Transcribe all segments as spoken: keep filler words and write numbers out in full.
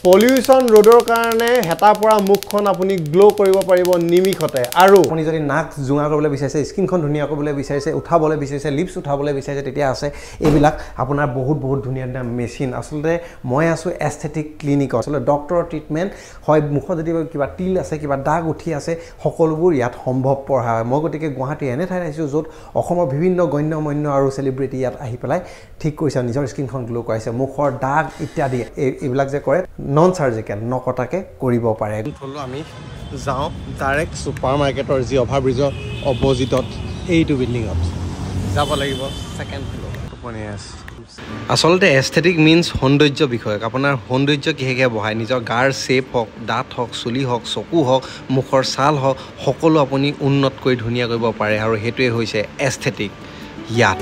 pollution ৰোডৰ কাৰণে হেতা পৰা মুখখন আপুনি গ্লো কৰিব পাৰিব নিমিখতে আৰু আপুনি যদি নাক জুঙা কৰিবলৈ বিচাৰিছে স্কিনখন ধুনীয়া কৰিবলৈ বিচাৰিছে উঠাবলৈ বিচাৰিছে লিপছ উঠাবলৈ বিচাৰিছে তেতিয়া আছে এইবিলাক আপোনাৰ বহুত বহুত ধুনীয়া ধুনীয়া মেচিন আসলে মই আছো এস্থেটিক ক্লিনিক আসলে ডক্টৰৰ ট্ৰিটমেন্ট হয় মুখত যদি কিবা তিল আছে কিবা দাগ উঠি আছে সকলোবোৰ ইয়াত সম্ভৱপৰ হয় মই গতিকে গুৱাহাটী এনে ঠাইত আহিছো য'ত অসমৰ বিভিন্ন গণ্যমান্য আৰু সেলিব্ৰিটি ইয়াত আহি পেলাই ঠিক কৰিছে নিজৰ স্কিনখন গ্লো কৰাইছে মুখৰ দাগ ইত্যাদি এইবিলাক যে কৰে নন সার্জিক্যাল নকটাকে কৰিব পাৰে থলো আমি যাও ডাইৰেক্ট সুপাৰ মাৰ্কেটৰ যি অভাৰ ব্ৰিজৰ অপজিটত এইটো বিল্ডিংত যাব লাগিব সেকেন্ড ফ্লোৰ ওপনি আছে আসলতে এস্থেটিক মিন্স সৌন্দৰ্য বিষয়ক আপোনাৰ সৌন্দৰ্য কিহেকে বহাই নিজৰ গাৰ শেপ হওক দাঁত হওক চুলি হওক চকু হওক মুখৰ ছাল হওক সকলো আপুনি উন্নত কৰি ধুনীয়া কৰিব পাৰে আৰু হেতুৱে হৈছে এস্থেটিক ইয়াত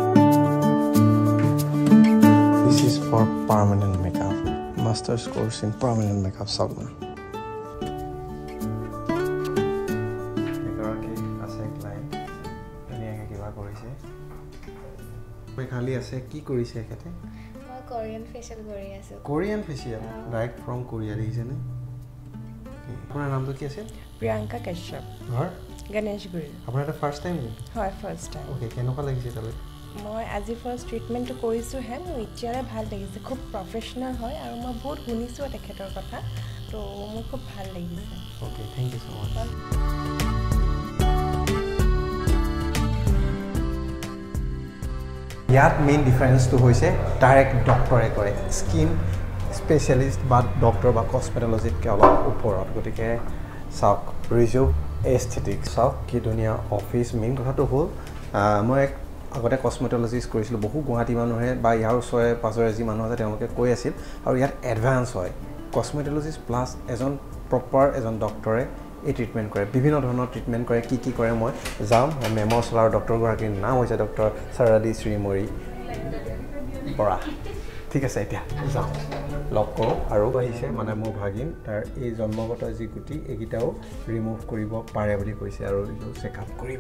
This is for permanent makeup master's course in permanent makeup salon এগৰাকী আছে ক্লায়েন্ট এনে কিবা কৰিছে মই খালি আছে কি কৰিছে এখেতে মই কোৰিয়ান ফেশিয়াল কৰি আছো Korean facial direct from Korea দিছে নে আপোনাৰ নামটো কি আছে প্ৰিয়ংকা কাশ্যপ ঘৰ গণেশগুৰি আপোনাৰ এটা ফাৰ্স্ট টাইম নি হয় ফাৰ্স্ট টাইম ওকে কেনেকুৱা লাগিছে তালে মই আজি ফাৰ্স্ট ট্ৰিটমেন্ট কৰিছো হে মই ইচ্ছাৰে ভাল লাগিছে খুব প্ৰফেশনাল হয় আৰু মই বহুত শুনিছো তেখেতৰ কথা তো মোৰ খুব ভাল লাগিছে okay thank you so much ইয়াত মেইন ডিফাৰেন্সটো হৈছে ডাইৰেক্ট ডক্টৰে কৰে স্কিন স্পেশালিষ্ট বা ডক্টৰ বা কসমেটলজিষ্টকে অলপ ওপৰত গতিকে চাওক ৰিজু এস্থেটিক চাওক কি ধুনীয়া অফিচ মেইন কথাটো হ'ল মই আগতে কসমেটলজিষ্ট কৰিছিলোঁ বহু গুৱাহাটী মানুহে বা ইয়াৰ ওচৰে পাজৰে যি মানুহ আছে তেওঁলোকে কৈ আছিল আৰু ইয়াত এডভান্স হয় কসমেটলজিষ্ট প্লাছ এজন প্ৰপাৰ এজন ডক্টৰে এই ট্ৰিটমেন্ট কৰে বিভিন্ন ধৰণৰ ট্ৰিটমেন্ট কৰে কি কি কৰে মই যাম মেমৰ চলাৰ ডক্টৰগৰাকীৰ নাম হৈছে ডক্টৰ সাৰাদি শ্ৰীমৰি বৰা ঠিক আছে এতিয়া যাম লগ কৰোঁ আৰু আহিছে মানে মোৰ ভাগিন তাৰ এই জন্মগত যি গুটি এইকেইটাও ৰিমুভ কৰিব পাৰে বুলি কৈছে আৰু এইটো চেকআপ কৰিব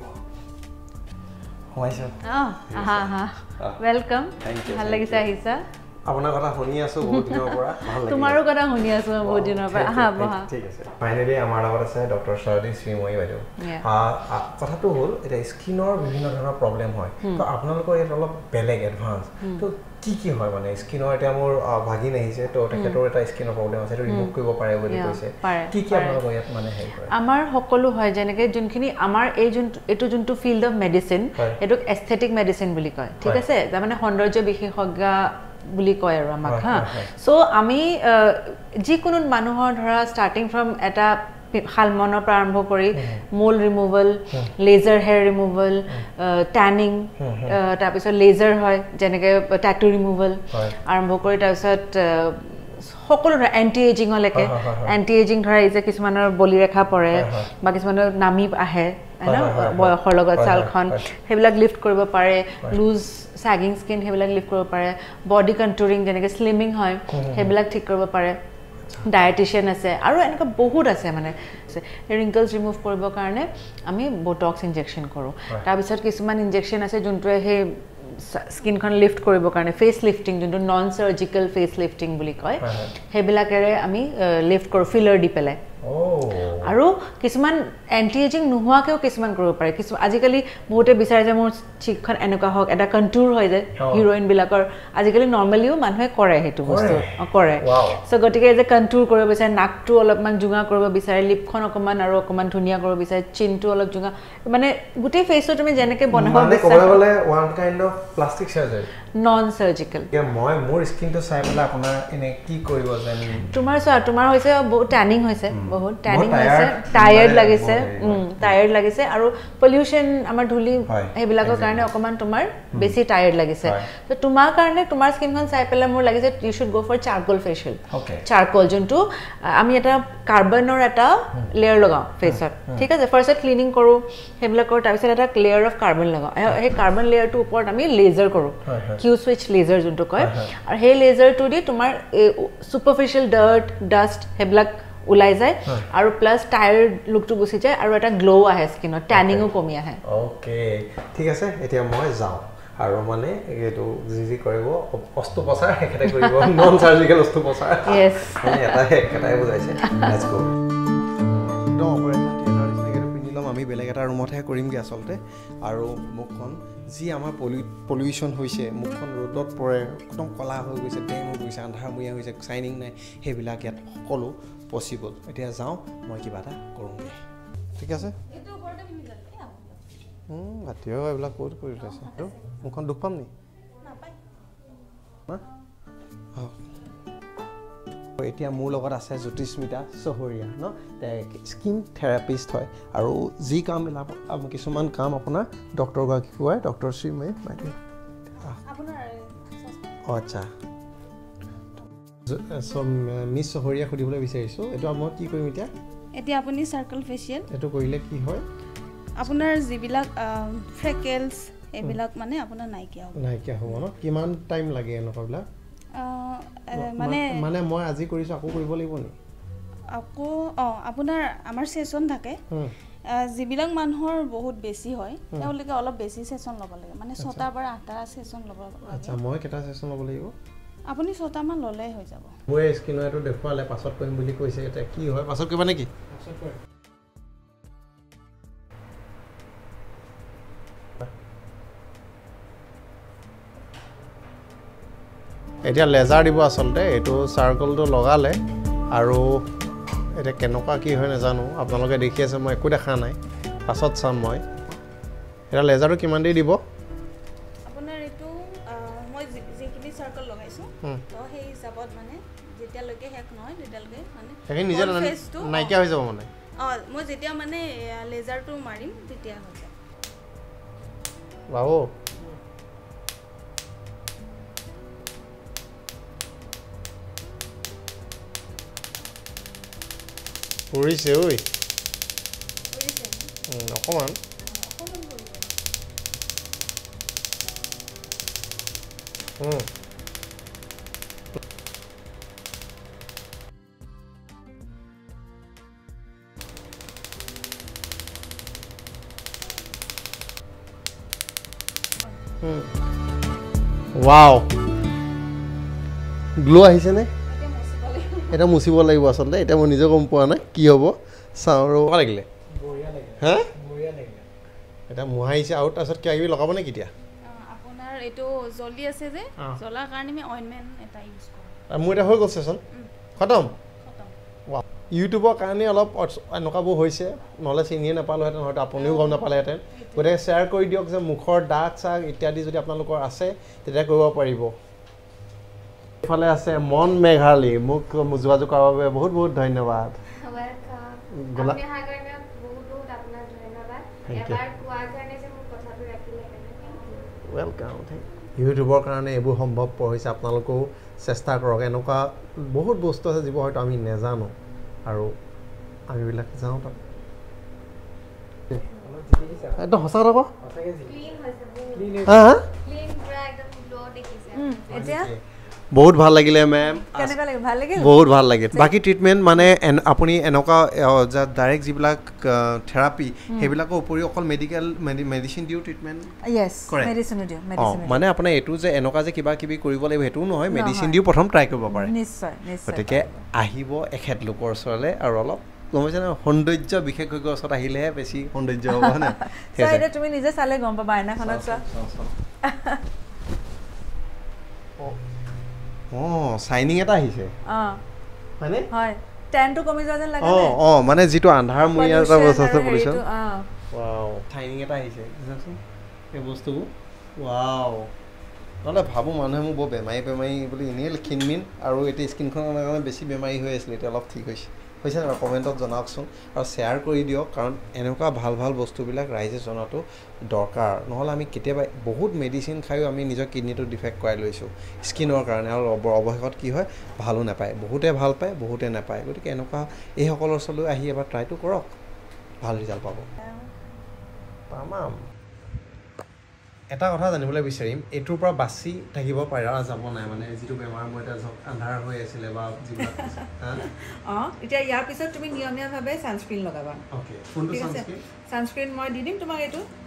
হয়ছো আহ আহা আহা ওয়েলকাম ভাল লাগিছে আহিছা আপোনাৰ কথা শুনি আছো বহুত দিনৰ পৰা ভাল লাগিছে তোমাৰো কথা শুনি আছো বহুত দিনৰ পৰা আহা বহা ঠিক আছে ফাইনালি আমাৰ লগত আছে ডক্টৰ সাৰাদি শ্ৰীময়ী বাইদেউ আ কথাটো হ'ল এটা স্কিনৰ বিভিন্ন ধৰণৰ প্ৰবলেম হয় তো আপোনালোকৰ ইয়াত অলপ বেলেগ এডভান্স তো কি কি হয় মানে স্কিনৰ এটা মোৰ ভাগিন আহিছে তো তেখেতৰ এটা স্কিনৰ প্ৰবলেম আছে সেইটো ৰিমুভ কৰিব পাৰে বুলি কৈছে কি কি আপোনালোকৰ ইয়াত মানে হেৰি কৰে আমাৰ সকলো হয় যেনেকে যোনখিনি আমাৰ এই যোন এটো যোনটো ফিল্ড অফ মেডিসিন এটো এস্থেটিক মেডিসিন বুলি কয় ঠিক আছে মানে সৌন্দৰ্য বিশেষজ্ঞ বুলি কয় আৰু আমাক হা সো আমি যিকোনো মানুহৰ ধৰা ষ্টাৰ্টিং ফ্ৰম এটা হালমনৰ পৰা আৰম্ভ কৰি mole removal laser hair removal tanning তাৰ পিছত লেজাৰ হয় যেনেকে ট্যাটু ৰিমুভাল আৰম্ভ কৰি তাৰ পিছত সকলো এন্টি এজিং লৈকে এন্টি এজিং ধৰা এই যে কিছুমানৰ বলি ৰেখা পৰে বা কিছুমানৰ নামি আহে না বয়সৰ লগত ছালখন হেবিলাক লিফট কৰিব পাৰে লুজ sagging skin হেবিলাক লিফট কৰিব পাৰে বডি কন্টুৰিং যেনেকে স্লিমিং হয় হেবিলাক ঠিক কৰিব পাৰে ডায়েটিশিয়ান আছে আৰু এনেকা বহুত আছে মানে ৰিংকলস ৰিমুভ কৰিবৰ কাৰণে আমি বোটক্স ইনজেকশন কৰো তাৰ পিছত কিছুমান ইনজেকশন আছে যোনটোৱে হে স্কিনখন লিফট কৰিবৰ কাৰণে ফেস লিফটিং যোনটো নন সাৰ্জিক্যাল ফেস লিফটিং বুলি কয় হেবিলাকেৰে আমি লিফট কৰো ফিলাৰ দি পেলাই আৰু কিছুমান এন্টি এজিং নোহোৱাকেও কিছুমান কৰিব পাৰে কিছু আজিকালি বহুতে বিচাৰে যে মোৰ চিকখন এনেকুৱা হওক এটা কন্টুৰ হৈ যায় হিৰোইন বিলাকৰ আজিকালি নৰমালিও মানুহে কৰে হেতু বস্তু কৰে সো গটিকে যে কন্টুৰ কৰিব বিচাৰে নাকটো অলপমান জুঙা কৰিব বিচাৰে লিপখন অকমান আৰু অকমান ধুনিয়া কৰিব বিচাৰে চিনটো অলপ জুঙা মানে গুটে ফেসটো তুমি যেনেকে বনাব বিচাৰা মানে ক'ব গলে one kind of plastic surgery non surgical কে মই মোৰ স্কিনটো চাই পেলা আপোনাৰ এনে কি কৰিব জানি তোমাৰ চা তোমাৰ হৈছে বহুত ট্যানিং হৈছে বহুত ট্যানিং হৈছে টায়াৰ্ড লাগিছে টায়াৰ্ড লাগিছে আৰু পলিউশন আমাৰ ধুলি হেবিলাকৰ কাৰণে অকমান তোমাৰ বেছি টায়াৰ্ড লাগিছে তো তোমাৰ কাৰণে তোমাৰ স্কিনখন চাই পেলা মোৰ লাগিছে you should go for charcoal facial okay charcoal যোনটো আমি এটা কাৰ্বনৰ এটা লেয়াৰ লগাও ফেসত ঠিক আছে ফাৰ্স্ট ক্লিনিং কৰো হেবিলাকৰ তাৰ পিছত এটা লেয়াৰ অফ কাৰ্বন লগাও এই কাৰ্বন লেয়াৰটো ওপৰত আমি লেজাৰ কৰো কিউ সুইচ লেজাৰ যোনটো কয় আৰু সেই লেজাৰটো দি তোমাৰ সুপাৰফিশিয়াল ডাৰ্ট ডাস্ট হেবিলাক উলাই যায় আৰু প্লাস টায়ার্ড লুকটো গুছি যায় আৰু এটা গ্লো আহে স্কিনত ট্যানিংও কমি আহে ওকে ঠিক আছে এতিয়া মই যাও আৰু মানে এইটো যি যি কৰিব অস্ত্ৰোপচাৰ একেটাই কৰিব নন সাৰ্জিকেল অস্ত্ৰোপচাৰ yes মানে এটা একেটাই বুজাইছে লেটস গো একদম অপাৰেশ্যন থিয়েটাৰ নিচিনাকৈ পিন্ধি ল'ম আমি বেলেগ এটা ৰুমতহে কৰিমগৈ আচলতে আৰু মুখখন যি আমাৰ পলিউ পলিউশ্যন হৈছে মুখখন ৰ'দত পৰে একদম ক'লা হৈ গৈছে ডেং হৈ গৈছে আন্ধাৰমূৰীয়া হৈছে চাইনিং নাই সেইবিলাক ইয়াত সকলো পচিবল এতিয়া যাওঁ মই কিবা এটা কৰোঁগৈ ঠিক আছে ভাতিও এইবিলাক ক'ত কৰি উঠাইছে আৰু মুখখন দুখ পাম নি এতিয়া মোৰ লগত আছে জ্যোতিস্মিতা চহৰীয়া ন স্কিন থেৰাপিষ্ট হয় আৰু যি কামবিলাক কিছুমান কাম আপোনাৰ ডক্টৰগৰাকী খুৱাই ডক্টৰ শ্ৰী মে বাইদেউ অঁ আচ্ছা মিছ চহৰীয়া সুধিবলৈ বিচাৰিছোঁ এইটো মই কি কৰিম এতিয়া এতিয়া আপুনি চাৰ্কল ফেচিয়েল এইটো কৰিলে কি হয় আপোনাৰ যিবিলাক ফ্ৰেকেলছ এইবিলাক মানে আপোনাৰ নাইকিয়া হ'ব নাইকিয়া হ'ব ন কিমান টাইম লাগে এনেকুৱাবিলাক মানে মানে মই আজি কৰিছোঁ আকৌ কৰিব লাগিব নি আকৌ অঁ আপোনাৰ আমাৰ ছেশ্যন থাকে যিবিলাক মানুহৰ বহুত বেছি হয় তেওঁলোকে অলপ বেছি ছেশ্যন ল'ব লাগে মানে ছটাৰ পৰা আঠটা ছেশ্যন ল'ব লাগে আচ্ছা মই কেইটা ছেশ্যন ল'ব লাগিব আপুনি ছটামান ল'লেই হৈ যাব মই স্কিনৰ এইটো দেখুৱালে পাছত কৰিম বুলি কৈছে এতিয়া কি হয় পাছত কৰিবা নেকি পাছত কৰিম এতিয়া লেজাৰ দিব আচলতে এইটো চাৰ্কলটো লগালে আৰু এতিয়া কেনেকুৱা কি হয় নাজানো আপোনালোকে দেখি আছে মই একো দেখা নাই পাছত চাম মই এতিয়া লেজাৰটো কিমান দেৰি দিব আপোনাৰ এইটো মই যিখিনি চাৰ্কল লগাইছোঁ তো সেই হিচাপত মানে যেতিয়ালৈকে শেষ নহয় তেতিয়ালৈকে মানে সেইখিনি নিজে নাইকিয়া হৈ যাব মানে অঁ মই যেতিয়া মানে লেজাৰটো মাৰিম তেতিয়া হৈ যাব বাবু পৰিছে ঐ অকণমান ৱাও গ্লো আহিছেনে এটা মুচিব লাগিব আচলতে এতিয়া মই নিজে গম পোৱা নাই কি হ'ব চাওঁ আৰু লাগিলে হা এটা মোহাইছে আৰু তাৰপিছত কিবা কিবি লগাব নেকি এতিয়া আপোনাৰ এইটো জ্বলি আছে যে জ্বলাৰ কাৰণে আমি অইনমেণ্ট এটা ইউজ কৰোঁ মোৰ এতিয়া হৈ গ'ল ছেশ্যন খতম ইউটিউবৰ কাৰণে অলপ এনেকুৱাবোৰ হৈছে নহ'লে চিনিয়ে নাপালোহেঁতেন হয়তো আপুনিও গম নাপালেহেঁতেন গতিকে শ্বেয়াৰ কৰি দিয়ক যে মুখৰ দাগ চাগ ইত্যাদি যদি আপোনালোকৰ আছে তেতিয়া কৰিব পাৰিব এইফালে আছে মন মেঘালী মোক যোগাযোগ কৰাৰ বাবে বহুত বহুত ধন্যবাদ ৱেলকাম ইউটিউবৰ কাৰণে এইবোৰ সম্ভৱপৰ হৈছে আপোনালোকেও চেষ্টা কৰক এনেকুৱা বহুত বস্তু আছে যিবোৰ হয়তো আমি নেজানো আৰু আমিবিলাক যাওঁ তাত একদম সঁচা কথা কওঁ হা হা বহুত ভাল লাগিলে মেম বহুত ভাল লাগিল বাকী ট্ৰিটমেণ্ট মানে আপুনি এনেকুৱা ডাইৰেক্ট যিবিলাক থেৰাপি সেইবিলাকৰ উপৰিও অকল মেডিকেল মেডিচিন দিও ট্ৰিটমেণ্ট কৰে মানে আপোনাৰ এইটো যে এনেকুৱা যে কিবা কিবি কৰিব লাগিব সেইটোও নহয় মেডিচিন দিও প্ৰথম ট্ৰাই কৰিব পাৰে গতিকে আহিব এখেত লোকৰ ওচৰলৈ আৰু অলপ গম পাইছে না সৌন্দৰ্য বিশেষজ্ঞৰ ওচৰত আহিলেহে বেছি সৌন্দৰ্য হ'ব হয় না তুমি নিজে চালে গম পাবা আইনাখনত চোৱা অঁ চাইনিং এটা আহিছে হয়নে হয় টেনটো কমি যোৱা যেন লাগে অঁ অঁ মানে যিটো আন্ধাৰমূৰীয়া এটা বস্তু আছে বুলিছে ৱাও চাইনিং এটা আহিছে চাচোন এই বস্তুবোৰ ৱাও নহ'লে ভাবোঁ মানুহে মোক বৰ বেমাৰী বেমাৰী বুলি এনেই ক্ষীণমিন আৰু এতিয়া স্কিনখনৰ কাৰণে বেছি বেমাৰী হৈ আছিলে এতিয়া অলপ ঠিক হৈছে হৈছে নাই কমেণ্টত জনাওকচোন আৰু শ্বেয়াৰ কৰি দিয়ক কাৰণ এনেকুৱা ভাল ভাল বস্তুবিলাক ৰাইজে জনাটো দৰকাৰ নহ'লে আমি কেতিয়াবা বহুত মেডিচিন খায়ো আমি নিজৰ কিডনীটো ডিফেক্ট কৰাই লৈছোঁ স্কিনৰ কাৰণে আৰু অৱশেষত কি হয় ভালো নাপায় বহুতে ভাল পায় বহুতে নাপায় গতিকে এনেকুৱা এইসকলৰ ওচৰলৈ আহি এবাৰ ট্ৰাইটো কৰক ভাল ৰিজাল্ট পাব তামাম এটা কথা জানিবলৈ বিচাৰিম এইটোৰ পৰা বাচি থাকিব পৰা যাব নাই মানে যিটো বেমাৰ মই এতিয়া আন্ধাৰ হৈ আছিলে বা যিবিলাক অঁ এতিয়া ইয়াৰ পিছত তুমি নিয়মীয়াভাৱে ছানস্ক্ৰীন লগাবা অ'কে কোনটো ছানস্ক্ৰীন ছানস্ক্ৰীন মই দি দিম তোমাক এইটো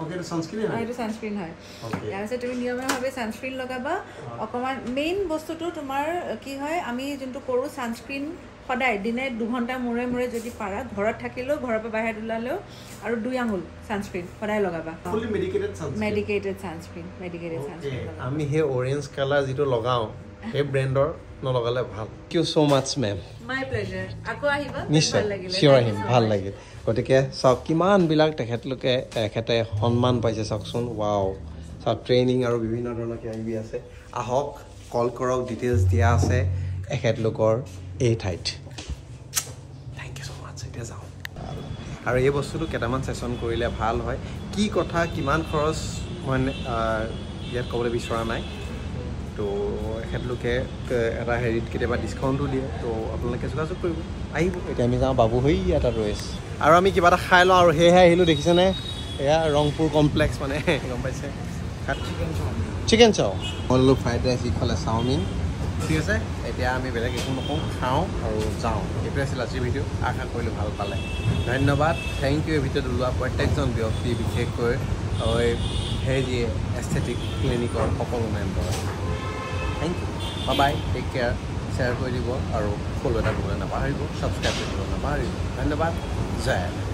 ওকে এটা সানস্ক্রিন হয় এইটো সানস্ক্রিন হয় তাৰপিছত তুমি নিয়মীয়াভাৱে সানস্ক্রিন লগাবা অকমান মেইন বস্তুটো তোমাৰ কি হয় আমি যোনটো কৰো সানস্ক্রিন সদায় দিনে দুঘণ্টা মূৰে মূৰে যদি পাৰা ঘৰত থাকিলেও ঘৰৰ পৰা বাহিৰত ওলালেও আৰু দুই আঙুল সানস্ক্রিন সদায় লগাবা fully medicated sunscreen medicated sunscreen medicated sunscreen আমি হে অৰেঞ্জ কালাৰ যেটো লগাও এই ব্ৰ্যান্ডৰ নলগালে ভাল thank you so much ma'am my pleasure আকৌ আহিবা নিশ্চয় চিয়ৰ আহিম ভাল লাগিল গতিকে চাওক কিমান বিলাক তেখেতলোকে এখেতে সন্মান পাইছে চাওকচোন ৱাও চাওক ট্ৰেইনিং আৰু বিভিন্ন ধৰণৰ কিবি আছে আহক কল কৰক ডিটেইলছ দিয়া আছে এখেতলোকৰ এই ঠাইত থ্যাংক ইউ সো মাচ এতিয়া যাওঁ আৰু এই বস্তুটো কেইটামান সেশন কৰিলে ভাল হয় কি কথা কিমান খৰচ মানে ইয়াত ক'বলৈ বিচৰা নাই তো এখেতলোকে এটা হেৰিত কেতিয়াবা ডিছকাউণ্টো দিয়ে তো আপোনালোকে যোগাযোগ কৰিব আহিব এতিয়া আমি যাওঁ বাবু হৈ এটা ৰৈছে আৰু আমি কিবা এটা খাই লওঁ আৰু সেয়েহে আহিলোঁ দেখিছেনে এয়া ৰংপুৰ কমপ্লেক্স মানে গম পাইছে চিকেন চাও মই ল'লোঁ ফ্ৰাইড ৰাইচ ইফালে চাওমিন ঠিক আছে এতিয়া আমি বেলেগ একো নকওঁ খাওঁ আৰু যাওঁ এইটোৱে আছিল আজিৰ ভিডিঅ' আশা কৰিলোঁ ভাল পালে ধন্যবাদ থেংক ইউ এই ভিডিঅ'ত ওলোৱা প্ৰত্যেকজন ব্যক্তি বিশেষকৈ সেই যিয়ে এস্থেটিক ক্লিনিকৰ সকলো member thank you bye bye take care share কৰি দিব আৰু ফ'ল' এটা কৰিবলৈ নাপাহৰিব ছাবস্ক্ৰাইব কৰিব নাপাহৰিব ধন্যবাদ জয়